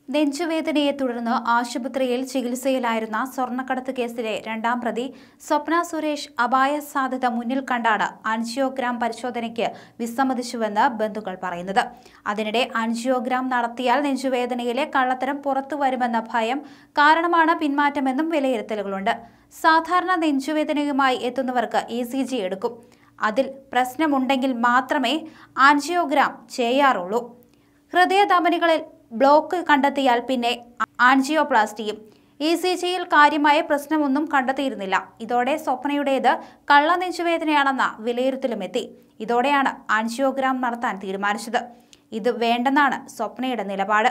നെഞ്ചുവേദനയെ തുടർന്ന് ആശുപത്രിയിൽ ചികിത്സയിലായിരുന്ന സ്വർണ്ണക്കടത്ത് കേസിലെ രണ്ടാം പ്രതി സ്വപ്ന സുരേഷ് അപായ സാധ്യത മുന്നിൽ കണ്ടാണ് ആൻജിയോഗ്രാം പരിശോധനയ്ക്ക് വിസമ്മതിച്ചുവെന്ന് ബന്ധുക്കൾ പറയുന്നത്. അതിനിടെ ആൻജിയോഗ്രാം നടത്തിയാൽ നെഞ്ചുവേദനയിലെ കള്ളത്തരം പുറത്തുവരുമെന്ന ഭയം കാരണമാണ് പിന്മാറ്റമെന്നും വിലയിരുത്തലുകളുണ്ട്. സാധാരണ നെഞ്ചുവേദനയുമായി എത്തുന്നവർക്ക് ECG എടുക്കും. അതിൽ പ്രശ്നമുണ്ടെങ്കിൽ മാത്രമേ ആൻജിയോഗ്രാം ചെയ്യാറുള്ളൂ. ഹൃദയധമനികളിൽ ബ്ലോക്ക് കണ്ടെത്തിയാൽ പിന്നെ ആൻജിയോപ്ലാസ്റ്റിയും. ECGയിൽ കാര്യമായ പ്രശ്നമൊന്നും കണ്ടെത്തിയിരുന്നില്ല. ഇതോടെ സ്വപ്നയുടേത് കള്ള നെഞ്ചുവേദനയാണെന്ന വിലയിരുത്തലുമെത്തി. ഇതോടെയാണ് ആൻജിയോഗ്രാം നടത്താൻ തീരുമാനിച്ചത്. ഇത് വേണ്ടെന്നാണ് സ്വപ്നയുടെ നിലപാട്.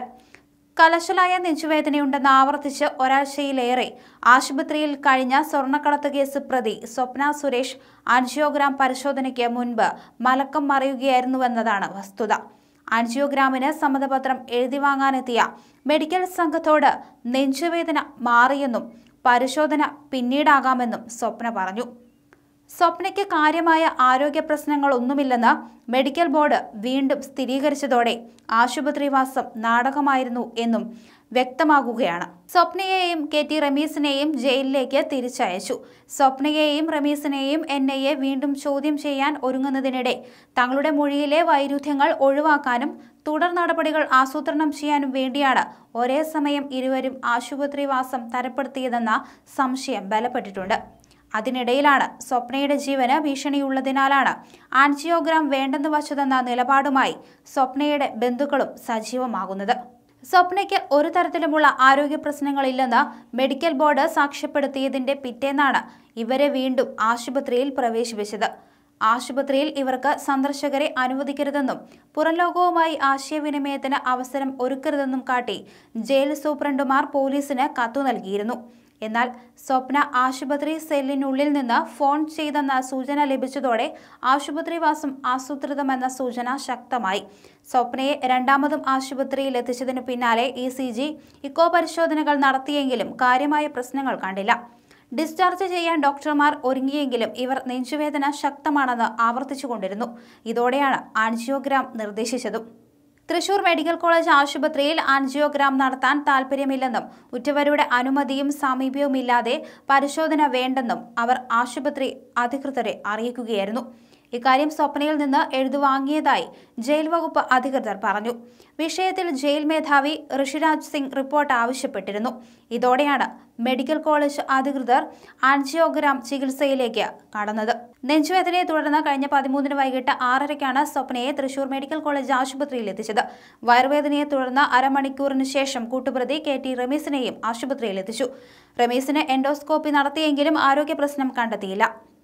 കലശലായ നെഞ്ചുവേദനയുണ്ടെന്ന് ആവർത്തിച്ച് ഒരാഴ്ചയിലേറെ ആശുപത്രിയിൽ കഴിഞ്ഞ സ്വർണ്ണക്കടത്ത് കേസ് പ്രതി സ്വപ്ന സുരേഷ് ആൻജിയോഗ്രാം പരിശോധനയ്ക്ക് മുൻപ് മലക്കം മറിയുകയായിരുന്നുവെന്നതാണ് വസ്തുത. ആൻജിയോഗ്രാമിന് സമ്മതപത്രം എഴുതി വാങ്ങാനെത്തിയ മെഡിക്കൽ സംഘത്തോട് നെഞ്ചുവേദന മാറിയെന്നും പരിശോധന പിന്നീടാകാമെന്നും സ്വപ്ന പറഞ്ഞു. സ്വപ്നയ്ക്ക് കാര്യമായ ആരോഗ്യ പ്രശ്നങ്ങളൊന്നുമില്ലെന്ന് മെഡിക്കൽ ബോർഡ് വീണ്ടും സ്ഥിരീകരിച്ചതോടെ ആശുപത്രിവാസം നാടകമായിരുന്നു എന്നും വ്യക്തമാകുകയാണ്. സ്വപ്നയെയും KT റമീസിനെയും ജയിലിലേക്ക് തിരിച്ചയച്ചു. സ്വപ്നയെയും റമീസിനെയും NIA വീണ്ടും ചോദ്യം ചെയ്യാൻ ഒരുങ്ങുന്നതിനിടെ തങ്ങളുടെ മൊഴിയിലെ വൈരുദ്ധ്യങ്ങൾ ഒഴിവാക്കാനും തുടർ നടപടികൾ ആസൂത്രണം ചെയ്യാനും വേണ്ടിയാണ് ഒരേ സമയം ഇരുവരും ആശുപത്രിവാസം തരപ്പെടുത്തിയതെന്ന സംശയം ബലപ്പെട്ടിട്ടുണ്ട്. അതിനിടയിലാണ് സ്വപ്നയുടെ ജീവന് ഭീഷണിയുള്ളതിനാലാണ് ആൻജിയോഗ്രാം വേണ്ടെന്ന് വച്ചതെന്ന നിലപാടുമായി സ്വപ്നയുടെ ബന്ധുക്കളും സജീവമാകുന്നത്. സ്വപ്നയ്ക്ക് ഒരു തരത്തിലുമുള്ള ആരോഗ്യ പ്രശ്നങ്ങളില്ലെന്ന് മെഡിക്കൽ ബോർഡ് സാക്ഷ്യപ്പെടുത്തിയതിന്റെ പിറ്റേന്നാണ് ഇവരെ വീണ്ടും ആശുപത്രിയിൽ പ്രവേശിപ്പിച്ചത്. ആശുപത്രിയിൽ ഇവർക്ക് സന്ദർശകരെ അനുവദിക്കരുതെന്നും പുറംലോകവുമായി ആശയവിനിമയത്തിന് അവസരം ഒരുക്കരുതെന്നും കാട്ടി ജയിൽ സൂപ്രണ്ടുമാർ പോലീസിന് കത്തു നൽകിയിരുന്നു. എന്നാൽ സ്വപ്ന ആശുപത്രി സെല്ലിനുള്ളിൽ നിന്ന് ഫോൺ ചെയ്തെന്ന സൂചന ലഭിച്ചതോടെ ആശുപത്രിവാസം ആസൂത്രിതമെന്ന സൂചന ശക്തമായി. സ്വപ്നയെ രണ്ടാമതും ആശുപത്രിയിൽ എത്തിച്ചതിനു പിന്നാലെ ECG, ഇക്കോ പരിശോധനകൾ നടത്തിയെങ്കിലും കാര്യമായ പ്രശ്നങ്ങൾ കണ്ടില്ല. ഡിസ്ചാർജ് ചെയ്യാൻ ഡോക്ടർമാർ ഒരുങ്ങിയെങ്കിലും ഇവർ നെഞ്ചുവേദന ശക്തമാണെന്ന് ആവർത്തിച്ചുകൊണ്ടിരുന്നു. ഇതോടെയാണ് ആൻജിയോഗ്രാം നിർദ്ദേശിച്ചതും. തൃശൂർ മെഡിക്കൽ കോളേജ് ആശുപത്രിയിൽ ആൻജിയോഗ്രാം നടത്താൻ താൽപ്പര്യമില്ലെന്നും ഉറ്റവരുടെ അനുമതിയും സാമീപ്യവുമില്ലാതെ പരിശോധന വേണ്ടെന്നും അവർ ആശുപത്രി അധികൃതരെ അറിയിക്കുകയായിരുന്നു. ഇക്കാര്യം സ്വപ്നയിൽ നിന്ന് എഴുതുവാങ്ങിയതായി ജയിൽ വകുപ്പ് അധികൃതർ പറഞ്ഞു. വിഷയത്തിൽ ജയിൽ മേധാവി ഋഷിരാജ് സിംഗ് റിപ്പോർട്ട് ആവശ്യപ്പെട്ടിരുന്നു. ഇതോടെയാണ് മെഡിക്കൽ കോളേജ് അധികൃതർ ആൻജിയോഗ്രാം ചികിത്സയിലേക്ക് കടന്നത്. നെഞ്ചുവേദനയെ തുടർന്ന് കഴിഞ്ഞ 13 വൈകിട്ട് 6:30ക്കാണ് സ്വപ്നയെ തൃശൂർ മെഡിക്കൽ കോളേജ് ആശുപത്രിയിൽ എത്തിച്ചത്. വയറുവേദനയെ തുടർന്ന് അരമണിക്കൂറിന് ശേഷം കൂട്ടുപ്രതി KT റമീസിനെയും ആശുപത്രിയിൽ എത്തിച്ചു. റമീസിന് എൻഡോസ്കോപ്പി നടത്തിയെങ്കിലും ആരോഗ്യ പ്രശ്നം കണ്ടെത്തിയില്ല.